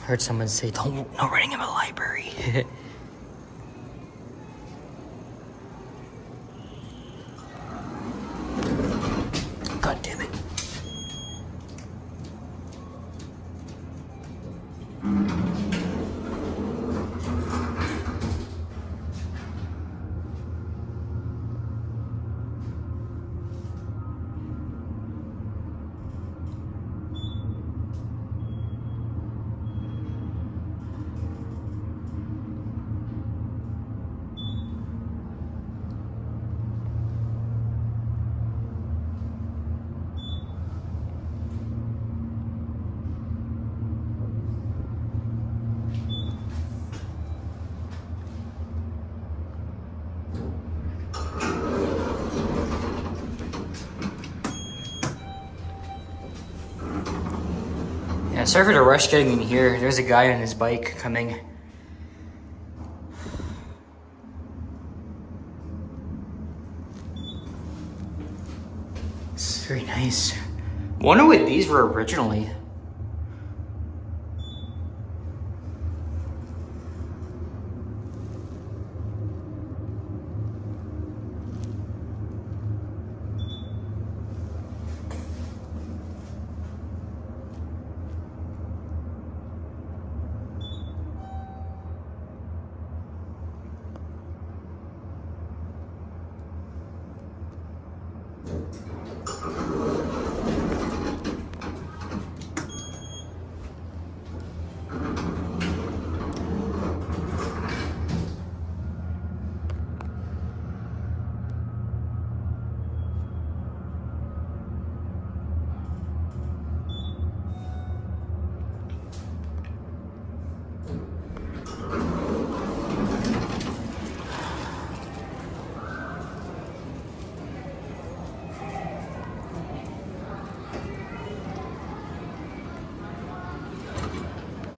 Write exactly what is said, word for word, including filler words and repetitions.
heard someone say, don't, no running in the library. God damn it. Yeah, sorry for the rush getting in here. There's a guy on his bike coming. It's very nice. Wonder what these were originally.